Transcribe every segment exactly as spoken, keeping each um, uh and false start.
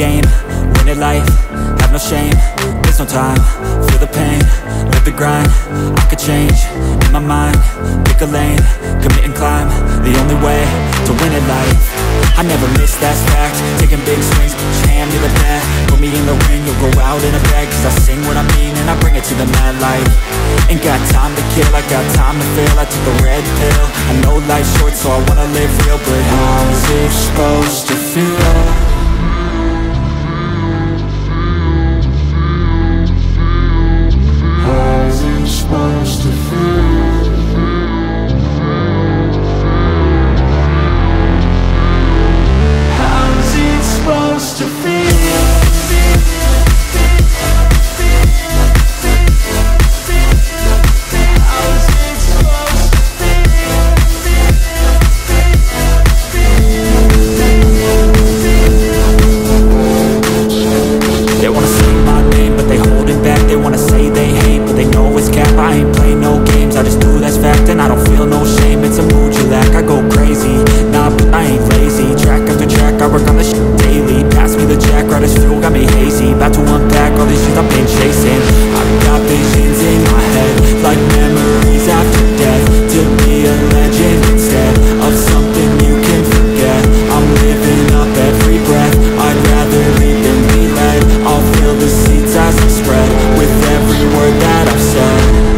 game, win at life, have no shame. There's no time, feel the pain, live the grind. I could change, in my mind, pick a lane, commit and climb, the only way to win at life. I never miss, that's fact, taking big swings, put your hand to the bat. Put me in the ring, you'll go out in a bag. Cause I sing what I mean and I bring it to the mad light. Ain't got time to kill, I got time to feel. I took the red pill, I know life's short so I wanna live real. But how's it supposed to feel? Supposed to feel. How's it supposed to feel? They wanna say my name, but they hold it back. They wanna say they hate, but they know it's cap. I ain't play no games, I just do that's fact. And I don't feel no shame, it's a mood you lack. I go crazy, nah, but I ain't lazy. Track after track, I work on this shit daily. Pass me the jack, right as fuel, got me hazy. About to unpack all these shit I've been chasing. I've got visions in my head, like memories after death. To be a legend instead of something you can forget. I'm living up every breath, I'd rather lead than be led. I'll feel the seeds as I spread, with every word that I've said.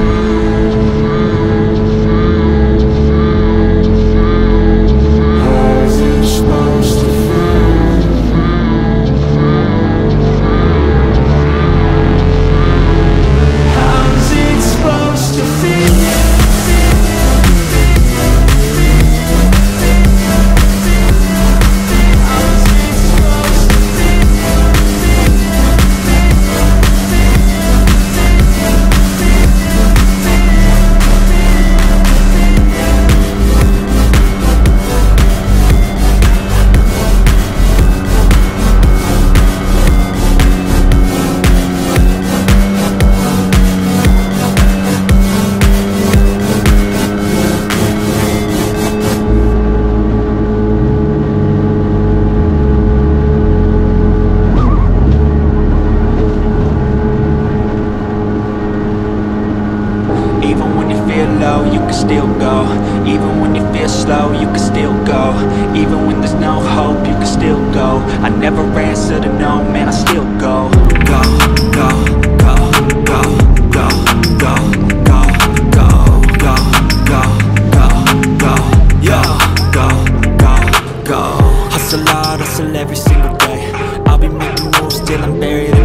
You can still go, even when you feel slow, you can still go. Even when there's no hope, you can still go. I never answer to no, man, I still go. Go, go, go, go, go, go, go, go, go, go, go, go, yo, go, go, go. Hustle hard, hustle every single day. I'll be making moves till I'm buried